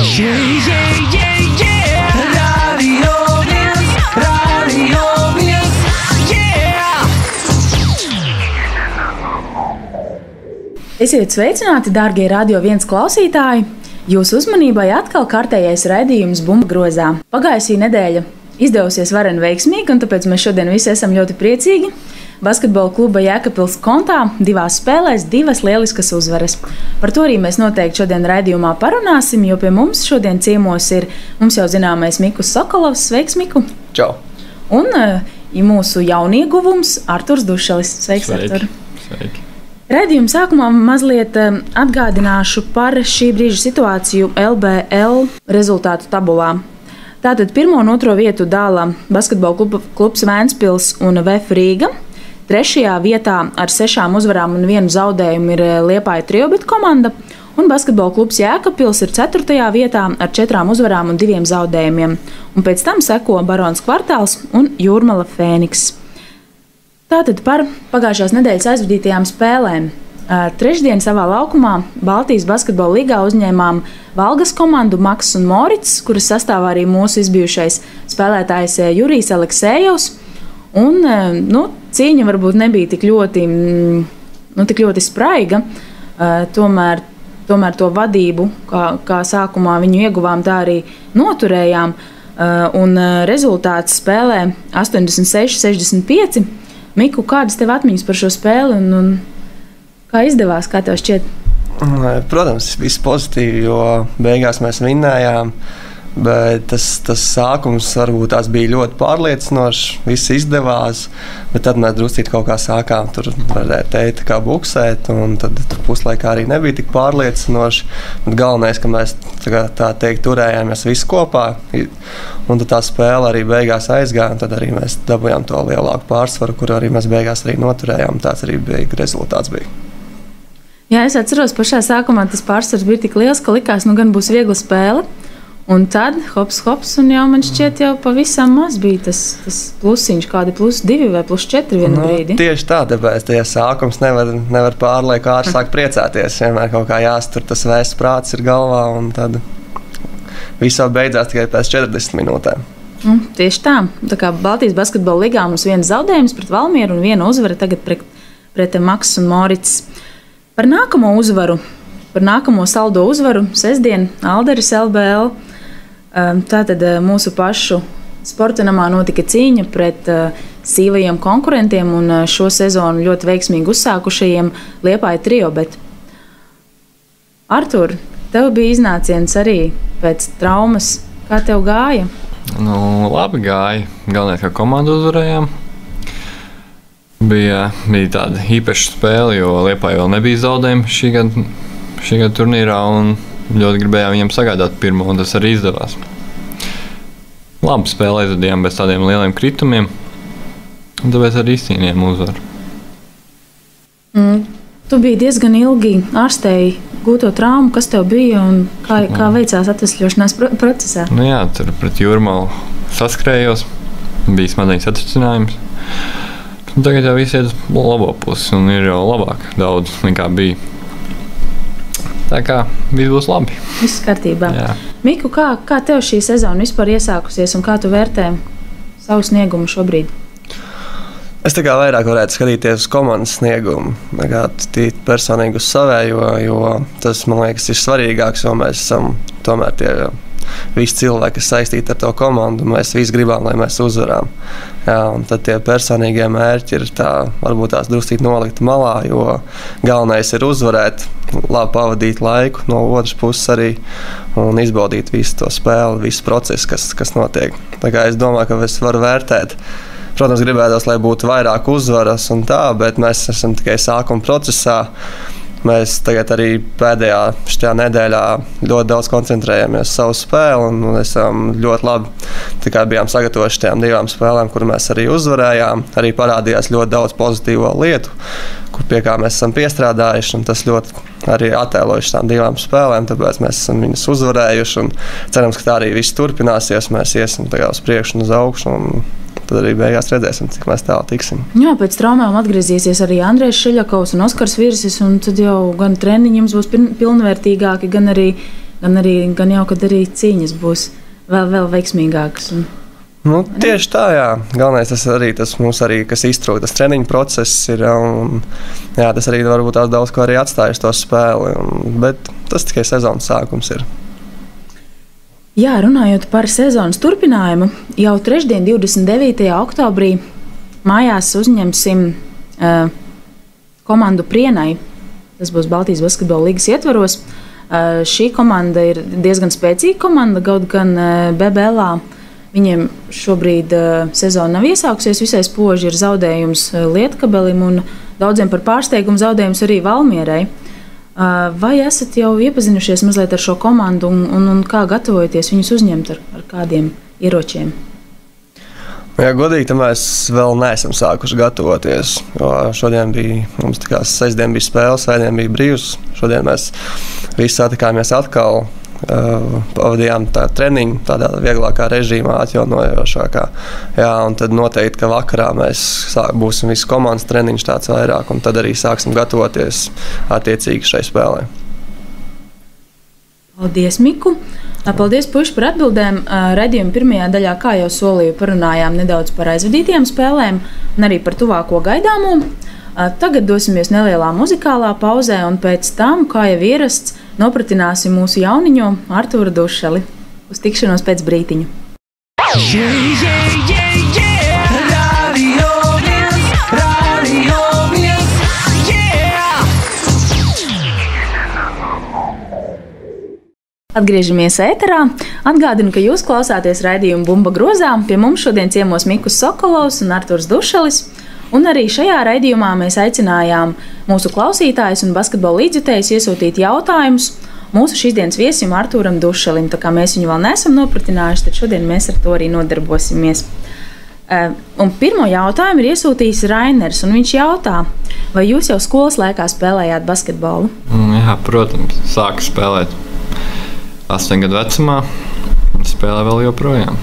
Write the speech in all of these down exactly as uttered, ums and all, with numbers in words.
Yeah, yeah, yeah, yeah. Radio viens, Radio viens, yeah. Esiet sveicināti, dārgie Radio viens klausītāji! Jūsu uzmanībai atkal kārtējais raidījums Bumba grozā. Pagājusī nedēļa izdevusies varen veiksmīgi, un tāpēc mēs šodien visi esam ļoti priecīgi. Basketbola kluba Jēkabpils kontā divās spēlēs divas lieliskas uzvaras. Par to arī mēs noteikti šodien raidījumā parunāsim, jo pie mums šodien ciemos ir mums jau zināmais Mikus Sokolovs. Sveiks, Miku! Čau! Un uh, mūsu jaunieguvums Arturs Dušelis. Sveiks, Sveiki. Artur! Sveiki! Raidījuma sākumā mazliet uh, atgādināšu par šī brīža situāciju L B L rezultātu tabulā. Tātad pirmo un otro vietu dala basketbola kluba, klubs Vēnspils un V F Rīga. Trešajā vietā ar sešām uzvarām un vienu zaudējumu ir Liepāja Triobet komanda, un basketbola klubs Jēkabpils ir ceturtajā vietā ar četrām uzvarām un diviem zaudējumiem. Un pēc tam seko Barons Kvartāls un Jūrmala Fēniks. Tātad par pagājušās nedēļas aizvadītajām spēlēm. Trešdien savā laukumā Baltijas basketbola līgā uzņēmām Valgas komandu Maks un Morits, kuras sastāvā arī mūsu izbijušais spēlētājs Jurijs Aleksējevs. Un, nu, cīņa varbūt nebija tik ļoti, nu, tik ļoti spraiga, tomēr, tomēr to vadību, kā, kā sākumā viņu ieguvām, tā arī noturējām. Un rezultāts spēlē astoņdesmit seši sešdesmit pieci. Miku, kādas tev atmiņas par šo spēli un, un kā izdevās, kā tev šķiet? Protams, viss pozitīvi, jo beigās mēs vinnējām. Bet tas, tas sākums varbūt tās bija ļoti pārliecinošs, viss izdevās, bet tad mēs druscīt kaut kā sākām tur varētu teikt kā buksēt, un tad puslaikā arī nebija tik pārliecinoši. Bet galvenais, ka mēs tā, tā teikt turējāmies visi kopā, un tad tā spēle arī beigās aizgāja, un tad arī mēs dabujām to lielāku pārsvaru, kur arī mēs beigās arī noturējām, tāds arī bija rezultāts bija. Jā, es atceros, pašā sākumā tas pārsvars bija tik liels, ka likās, nu gan būs viegla spēle. Un tad hops, hops, un jau man šķiet, jau pavisam maz bija tas, tas plusiņš, kādi plus divi vai plus četri vienu nu, brīdi. Tieši tā, tāpēc ja sākums nevar, nevar pārlieku ātri sākt priecāties. Vienmēr kaut kā jāstur tas vēsts prāts ir galvā, un tad viss jau beidzās tikai pēc četrdesmit minūtēm. Nu, tieši tā. Tā kā Baltijas basketbola līgā mums viens zaudējums pret Valmieru un viena uzvara tagad pret, pret Maks un Morits. Par nākamo uzvaru, par nākamo saldo uzvaru sestdien Alderis L B L. Tātad mūsu pašu sporta namā notika cīņa pret sīvajiem konkurentiem un šo sezonu ļoti veiksmīgi uzsākušajiem Liepāja Triobet. Artur, tev bija iznāciens arī pēc traumas. Kā tev gāja? Nu, labi gāja. Galvenais, ka komandu uzvarējām. Bija, bija tāda īpaša spēle, jo Liepāja vēl nebija zaudējumi šī gada, šī gada turnīrā. Un ļoti gribējām viņam sagādāt pirmo, un tas arī izdevās. Labi spēle aizvadījām bez tādiem lieliem kritumiem, un tāpēc arī izcīnījām uzvaru. Mm, tu biji diezgan ilgi ārstēji gūto traumu, kas tev bija un kā, kā veicās atvesļošanās procesā? Nu jā, tur pret Jūrmalu saskrējos, bija smadzeņu satricinājums. Un tagad jau viss iet uz labo pusi un ir jau labāk daudz nekā bija. Tā kā viss būs labi. Viss kārtībā. Jā. Miku, kā, kā tev šī sezona vispār iesākusies un kā tu vērtē savu sniegumu šobrīd? Es tā kā vairāk varētu skatīties uz komandas sniegumu, nekā tīt personīgi uz savējo, jo tas, man liekas, ir svarīgāks, jo mēs esam tomēr tie visi cilvēki, kas saistīti ar to komandu, mēs visi gribam, lai mēs uzvarām. Jā, un tad tie personīgie mērķi ir tā, varbūt tās druscīt nolikt malā, jo galvenais ir uzvarēt, labi pavadīt laiku, no otras puses arī, un izbaudīt visu to spēli, visu procesu, kas, kas notiek. Tā kā es domāju, ka es varu vērtēt. Protams, gribētos, lai būtu vairāk uzvaras un tā, bet mēs esam tikai sākuma procesā. Mēs tagad arī pēdējā šajā nedēļā ļoti daudz koncentrējamies uz savu spēli un esam ļoti labi tā kā bijām sagatavojuši tajām divām spēlēm, kur mēs arī uzvarējām. Arī parādījās ļoti daudz pozitīvo lietu, kur pie kā mēs esam piestrādājuši, un tas ļoti arī attēlojuši tām divām spēlēm, tāpēc mēs esam viņas uzvarējuši un cerams, ka tā arī viss turpināsies, mēs iesim tagad uz priekšu un uz augšu. Un tad arī beigās redzēsim, cik mēs tālu tiksim. Jā, pēc traumām atgriezīsies arī Andrejs Šeļakovs un Oskars Virsis, un tad jau gan treniņi jums būs pilnvērtīgāki, gan arī gan arī, gan jau, kad arī cīņas būs vēl, vēl veiksmīgākas. Un, nu, tieši tā, jā. Galvenais tas arī tas mums arī, kas iztrūk, tas treniņu process ir, un jā, tas arī varbūt tās daudz ko arī atstājas to spēli, un, bet tas tikai sezonas sākums ir. Jā, runājot par sezonas turpinājumu, jau trešdien, divdesmit devītajā oktobrī, mājās uzņemsim uh, komandu Prienai. Tas būs Baltijas basketbola līgas ietvaros. Uh, šī komanda ir diezgan spēcīga komanda, kaut gan uh, B B L-ā viņiem šobrīd uh, sezona nav iesākusies. Visai spoži ir zaudējums uh, Lietkabelim un daudziem par pārsteigumu zaudējums arī Valmierai. Vai esat jau iepazinušies mazliet ar šo komandu un, un, un kā gatavojaties viņus uzņemt ar, ar kādiem ieročiem? Jā, godīgi, tad mēs vēl neesam sākuši gatavoties. Šodien bija, mums tā kā sestdien bija spēle, svētdien bija brīvs. Šodien mēs visi satikāmies atkal. Uh, pavadījām tā treniņu tādā vieglākā režīmā, atjaunojošākā. Jā, un tad noteikti, ka vakarā mēs sāk, būsim visi komandas treniņš tāds vairāk, un tad arī sāksim gatavoties attiecīgi šai spēlē. Paldies, Miku! Paldies, puiši, par atbildēm. Raidījuma pirmajā daļā, kā jau solīju, parunājām nedaudz par aizvadītajām spēlēm un arī par tuvāko gaidāmo. Tagad dosimies nelielā muzikālā pauzē, un pēc tam, kā jau ierasts, nopratināsim mūsu jauniņo Artūru Dušeli. Uz tikšanos pēc brītiņa. Yeah, yeah, yeah, yeah. Radio viens, Radio viens, yeah. Atgriežamies ēterā. Atgādinu, ka jūs klausāties raidījumu Bumba grozā. Pie mums šodien ciemos Mikus Sokolovs un Artūrs Dušelis. Un arī šajā raidījumā mēs aicinājām mūsu klausītājus un basketbola līdzjutējus iesūtīt jautājumus mūsu šīsdienas viesim Artūram Dušelim. Tā kā mēs viņu vēl neesam nopratinājuši, tad šodien mēs ar to arī nodarbosimies. Un pirmo jautājumu ir iesūtījis Rainers, un viņš jautā, vai jūs jau skolas laikā spēlējāt basketbolu? Jā, protams, sāku spēlēt astoņu gadu vecumā, un spēlē vēl joprojām.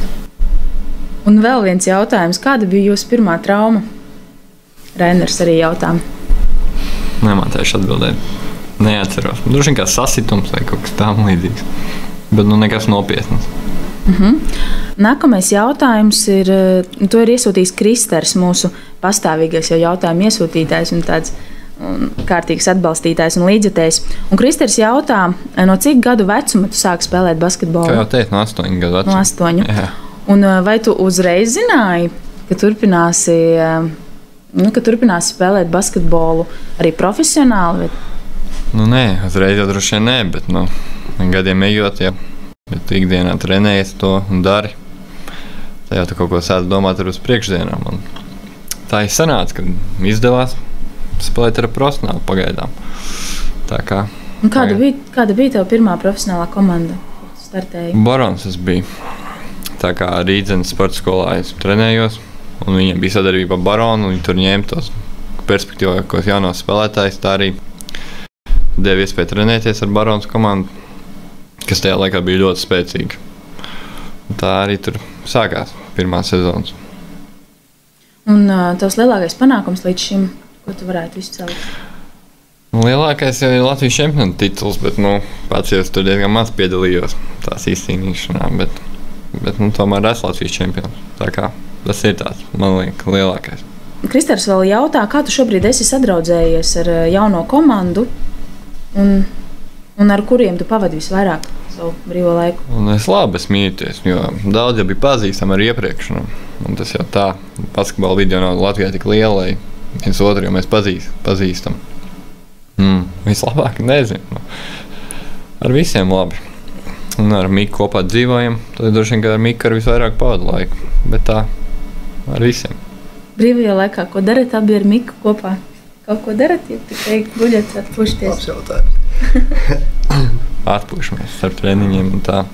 Un vēl viens jautājums, kāda bija jūsu pirmā trauma? Rainers arī jautā. Nemācējuši atbildēt. Neatceros. Droši vien kā sasitums vai kaut kas tam līdzīgs. Bet nu nekas nopietnas. Uh-huh. Nākamais jautājums ir, to ir iesūtījis Kristers, mūsu pastāvīgais jau jautājumu iesūtītājs un tāds un kārtīgs atbalstītājs un līdzjutējs. Un Kristers jautā, no cik gadu vecuma tu sāki spēlēt basketbolu? Kā jau teicu, no astoņu gadu vecuma. No astoņu. Jā. Un vai tu uzreiz zināji, ka turpināsi, nu, ka turpināsi spēlēt basketbolu arī profesionāli? Nu, nē, uzreiz jau droši vien nē, bet nu, gadiem ejot, ja, ja tu ikdienā trenējies to un dari, tad jau tu kaut ko sāc domāt ar uz priekšdienām. Un tā ir sanāca, kad izdevās spēlēt ar profesionālu pagaidām. Tā kā, un kāda, bija, kāda bija tava pirmā profesionālā komanda, kur tu startēji? Barons es biju. Tā kā Rīdzenes sporta skolā es trenējos, un viņiem bija sadarbība ar Baronu, un viņi tur ņēma tos perspektīvākos jaunos spēlētājus. Tā arī deva iespēju trenēties ar Baronas komandu, kas tajā laikā bija ļoti spēcīga. Un tā arī tur sākās pirmā sezonas. Un uh, tavs lielākais panākums līdz šim, ko tu varētu izcelt? Nu, lielākais jau ir Latvijas čempionu tituls, bet nu, pats jau tur diezgan maz piedalījos tās izcīnīšanā, bet Bet nu, tomēr esmu Latvijas čempions. Tā kā tas ir tāds, man liekas, lielākais. Kristers vēl jautā, kā tu šobrīd esi sadraudzējies ar jauno komandu un, un ar kuriem tu pavadi visvairāk savu brīvo laiku? Un es labi esmu mīties, jo daudz jau bija pazīstami arī iepriekš. Un, un tas jau tā, basketbola video nav Latvijā tik liela, lai viens otru jau mēs pazīst, pazīstam. Mm, vislabāk, nezinu. Ar visiem labi. Un ar Miku kopā dzīvojam, tad droši vien, ka ar Miku ar visvairāk pavadu laiku, bet tā ar visiem. Brīvajā laikā, ko darat abi ar Miku kopā? Kaut ko darat, ja tikai guļat, atpušties? Labs jautājums. Atpušamies ar treniņiem un tā.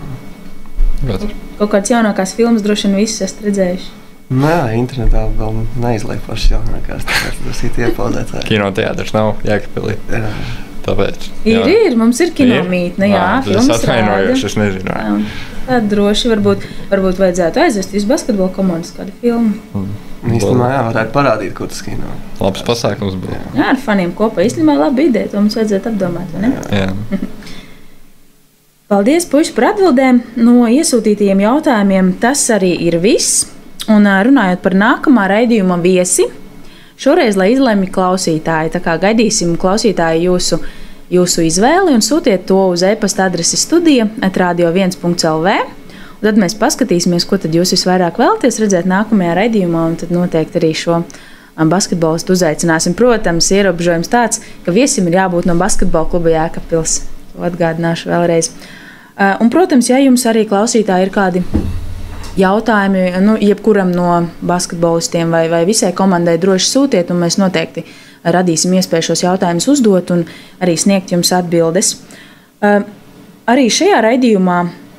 Bet. Kaut kāds jaunākās filmas droši vien visus esat redzējuši? Nē, internetā vēl neizliek pašas jaunākās, tāpēc tas ir iepaudēt. Kinoteātris nav Jēkabpilī. Jā. Tāpēc. Ir, jā. ir, mums ir kinomītne, jā, jā filmas rāda. Es atvainojuši, es nezinu. Tad droši varbūt, varbūt vajadzētu aizvest visu basketbola komandas kādu filmu. Mm. Īstenībā, jā, varētu parādīt, ko tas kino. Labs pasākums būtu. Jā, ar faniem kopā. Īstenībā laba ideja, to mums vajadzētu apdomāt, vai ne? Jā. Paldies, puiši, par atbildēm. No iesūtītajiem jautājumiem tas arī ir viss. Un runājot par nākamā raidījuma viesi, šoreiz, lai izlemj klausītāji, tā kā gaidīsim klausītāji jūsu, jūsu izvēli un sūtiet to uz e-pasta adresi studija at radio viens punkts el vē. Un tad mēs paskatīsimies, ko tad jūs visvairāk vēlaties redzēt nākamajā raidījumā, un tad noteikti arī šo basketbolistu uzaicināsim. Protams, ierobežojums tāds, ka viesim ir jābūt no basketbola kluba Jēkabpils. To atgādināšu vēlreiz. Un, protams, ja jums arī klausītāji ir kādi jautājumi, nu, jebkuram no basketbolistiem vai, vai visai komandai droši sūtiet, un mēs noteikti radīsim iespēju šos jautājumus uzdot un arī sniegt jums atbildes. Arī šajā raidījumā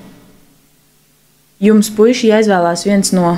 jums, puiši, jāizvēlās viens no,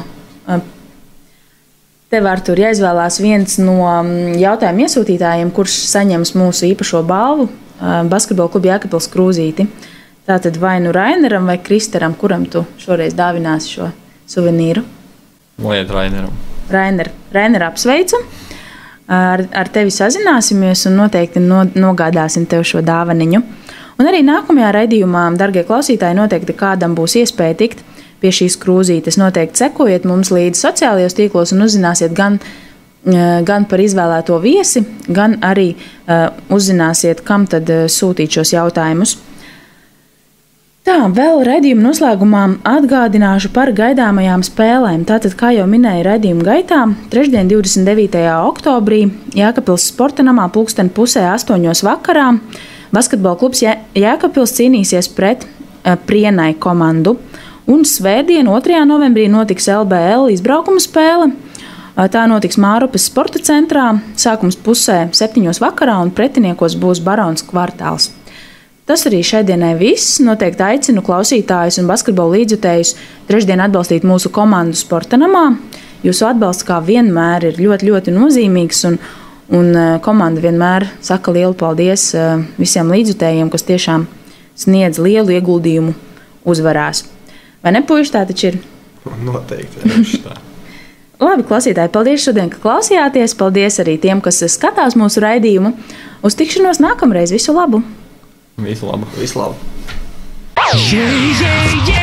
tev, Artur, jāizvēlās viens no jautājumu iesūtītājiem, kurš saņems mūsu īpašo balvu basketbola kluba Jēkabpils krūzīti. Tātad vai nu Raineram vai Kristaram, kuram tu šoreiz dāvināsi šo suvenīru? Liet Raineram. Rainer, Rainer apsveicu. Ar, ar tevi sazināsimies un noteikti no, nogādāsim tev šo dāvaniņu. Un arī nākamajā raidījumā, dargie klausītāji, noteikti kādam būs iespēja tikt pie šīs krūzītes. Noteikti sekojiet mums līdzi sociālajos tīklos un uzzināsiet gan gan par izvēlēto viesi, gan arī uh, uzzināsiet, kam tad uh, sūtīt šos jautājumus. Tā, vēl raidījuma noslēgumā atgādināšu par gaidāmajām spēlēm. Tātad, kā jau minēju raidījuma gaitā, trešdien, divdesmit devītajā oktobrī Jēkabpils sporta namā pulksten pusē astoņos vakarā basketbola klubs Jēkabpils cīnīsies pret uh, Prienai komandu. Un svētdien, otrajā novembrī, notiks el bē el izbraukuma spēle. Tā notiks Mārupes sporta centrā, sākums pusē septiņos vakarā un pretiniekos būs Barons kvartāls. Tas arī šai dienai viss. Noteikti aicinu klausītājus un basketbola līdzjutējus trešdien atbalstīt mūsu komandu sporta namā. Jūsu atbalsts kā vienmēr ir ļoti, ļoti nozīmīgs un, un komanda vienmēr saka lielu paldies visiem līdzjutējiem, kas tiešām sniedz lielu ieguldījumu uzvarās. Vai ne, puiši, tā taču ir? Noteikti, tieši tā. Labi, klausītāji, paldies šodien, ka klausījāties. Paldies arī tiem, kas skatās mūsu raidījumu. Uz tikšanos nākamreiz. Visu labu! Visu labu! Visu labu! Yeah, yeah, yeah.